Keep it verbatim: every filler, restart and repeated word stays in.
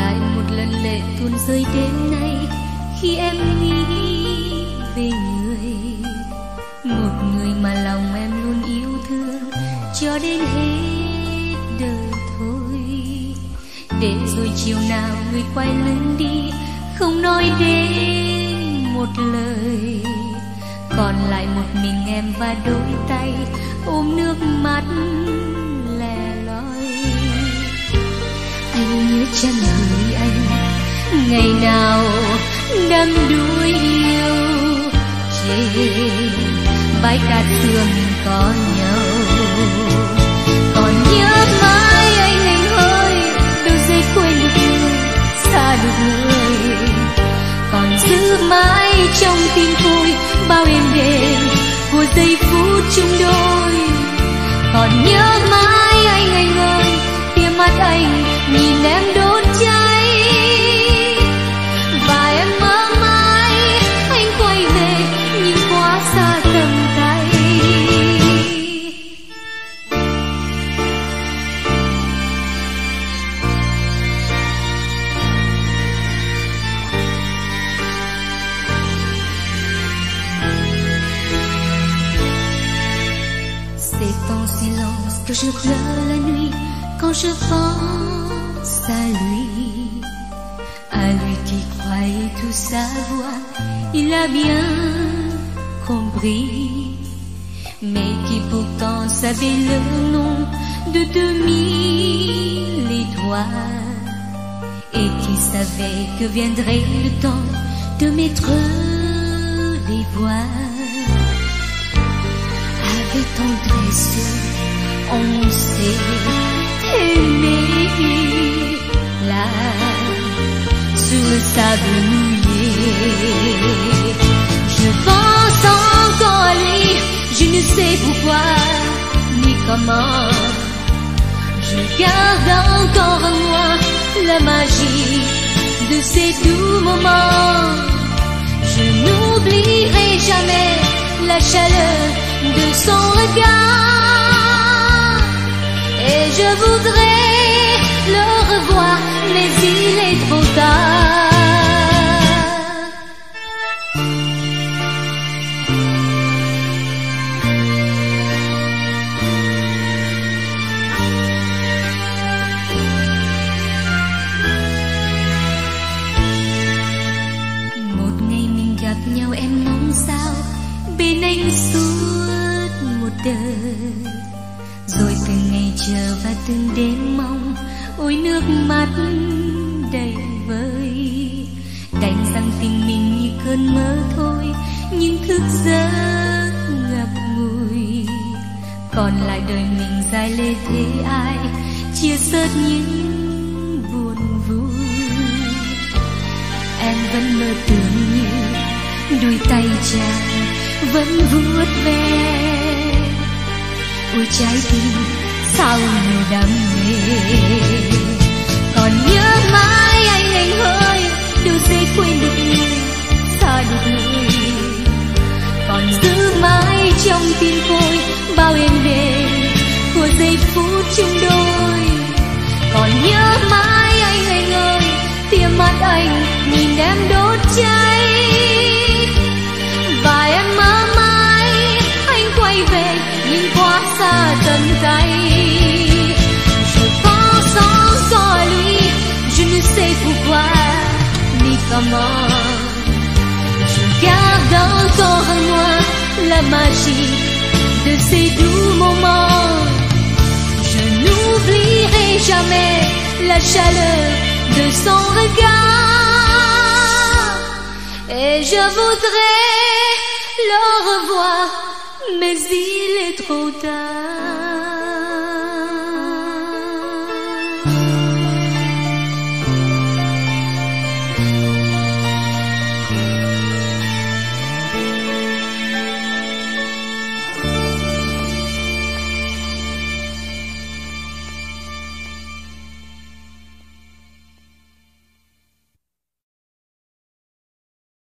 lại một lần lệ tuôn rơi đêm nay khi em nghĩ về người, một người mà lòng em luôn yêu thương cho đến hết đời thôi. Để rồi chiều nào người quay lưng đi, không nói đến một lời, còn lại một mình em và đôi tay ôm nước mắt lẻ loi. Anh nhớ chăng người anh ngày nào đắm đuối yêu, trên bãi cát xưa mình có nhau. Còn nhớ mãi anh anh ơi, đôi giây quên được người, xa được người, còn giữ mãi trong tim tôi bao êm đềm của giây phút chung đôi. Còn nhớ mãi anh anh ơi, tia mắt anh nhìn em đốt cháy, và em mơ mãi anh quay về nhưng quá xa tầm tay. C'est en silence que je pleure la nuit quand je pense à lui, à lui qui croyait tout savoir, il a bien compris, mais qui pourtant savait le nom de deux mille étoiles, et qui savait que viendrait le temps de mettre les voiles. Avec tendresse, on s'est aimé là, sur le sable mouillé. Je pense encore à lui, je ne sais pourquoi ni comment. Je garde encore en moi la magie de ces doux moments. Je n'oublierai jamais la chaleur de son regard, et je voudrais le revoir, mais il est trop tard. Một ngày mình gặp nhau em mong sao bên anh suốt một đời, rồi từng ngày chờ và từng đêm mong, ôi nước mắt đầy vơi. Đành rằng tình mình như cơn mơ thôi, nhưng thức giấc ngập ngùi, còn lại đời mình dài lê thế ai chia sớt những buồn vui. Em vẫn mơ tưởng như đôi tay chàng vẫn vuốt ve, ôi trái tim sao nhiều đam mê. Còn nhớ mãi anh anh ơi, đôi giây quên được người, xa được người, còn giữ mãi trong tim tôi bao êm đềm của giây phút chung đôi. Còn nhớ mãi anh anh ơi, tia mắt anh nhìn em đốt cháy, và em mơ mãi anh quay về nhưng quá xa tầm tay. Je pense encore à lui, je ne sais pourquoi ni comment. Je garde encore en moi la magie de ces doux moments. Je n'oublierai jamais la chaleur de son regard, et je voudrais le revoir, mais il est trop tard.